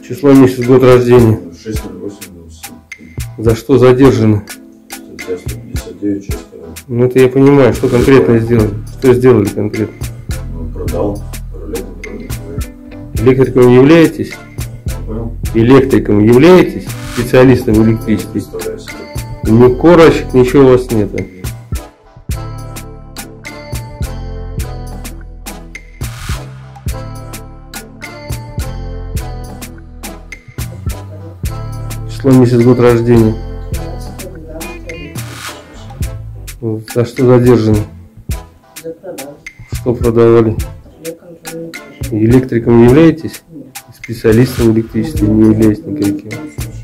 Число, месяц, год рождения. 6.08.97. За что задержаны? Статья 159, часть 2. Ну это я понимаю, что конкретно сделали. Что сделали конкретно? Ну, продал рулетный провод. Электриком являетесь? Понял? Электриком являетесь? Специалистом в электричестве? Представляю себе. Ни корочек, ничего у вас нет. Число, месяц, год рождения. За что задержаны? За продажу. Что продавали? Электриком являетесь? Нет. Специалистом в электричестве не являетесь никаким.